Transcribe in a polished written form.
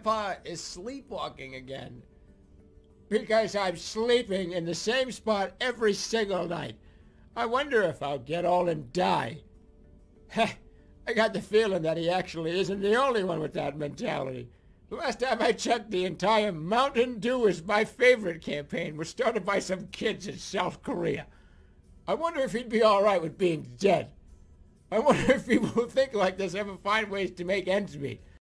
Grandpa is sleepwalking again. Because I'm sleeping in the same spot every single night. I wonder if I'll get old and die. Heh, I got the feeling that he actually isn't the only one with that mentality. The last time I checked, the entire Mountain Dew is my favorite campaign was started by some kids in South Korea. I wonder if he'd be alright with being dead. I wonder if people who think like this ever find ways to make ends meet.